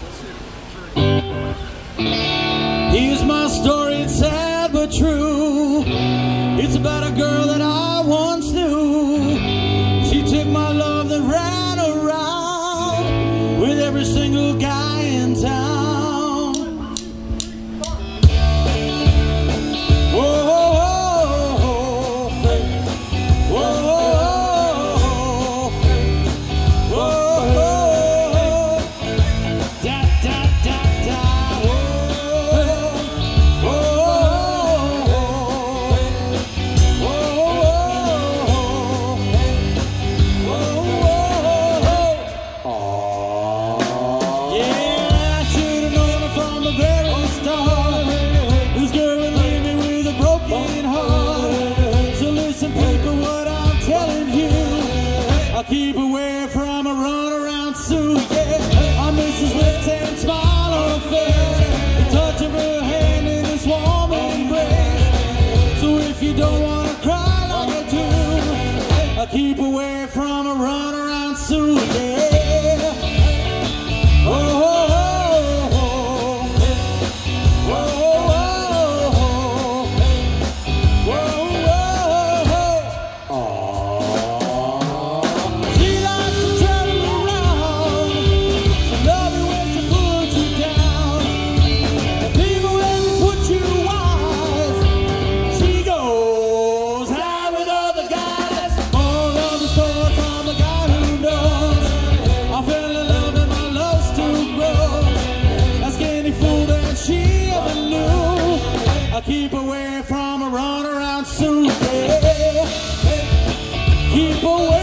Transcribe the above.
Here's my story, it's sad but true. It's about a girl that I once knew. She took my love and ran around with every single guy in town. Whoa, whoa, whoa, whoa, whoa, da, da, da, da, keep away from a runaround Sue, yeah. I miss his lips and smile on her face, the touch of her hand in his warm embrace. So if you don't want to cry like I do, I keep away from a runaround Sue, yeah. Oh, oh, oh, oh, oh, oh, oh, oh. Keep away from a runaround Sue, yeah. Keep away.